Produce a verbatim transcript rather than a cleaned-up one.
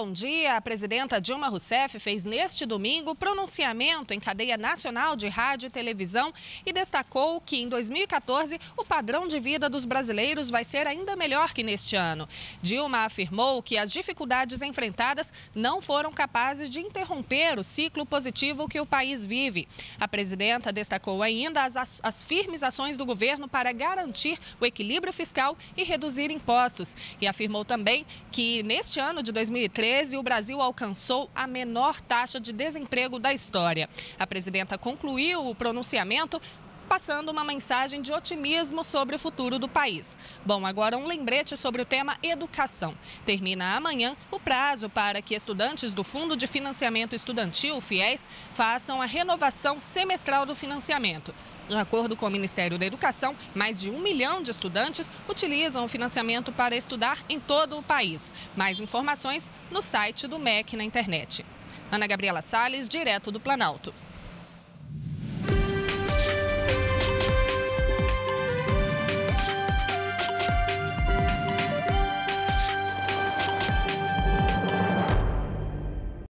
Bom dia. A presidenta Dilma Rousseff fez neste domingo pronunciamento em cadeia nacional de rádio e televisão e destacou que em dois mil e quatorze o padrão de vida dos brasileiros vai ser ainda melhor que neste ano. Dilma afirmou que as dificuldades enfrentadas não foram capazes de interromper o ciclo positivo que o país vive. A presidenta destacou ainda as, as firmes ações do governo para garantir o equilíbrio fiscal e reduzir impostos. E afirmou também que neste ano de dois mil e treze o Brasil alcançou a menor taxa de desemprego da história. A presidenta concluiu o pronunciamento passando uma mensagem de otimismo sobre o futuro do país. Bom, agora um lembrete sobre o tema educação. Termina amanhã o prazo para que estudantes do Fundo de Financiamento Estudantil, o FIES, façam a renovação semestral do financiamento. De acordo com o Ministério da Educação, mais de um milhão de estudantes utilizam o financiamento para estudar em todo o país. Mais informações no site do M E C na internet. Ana Gabriela Salles, direto do Planalto.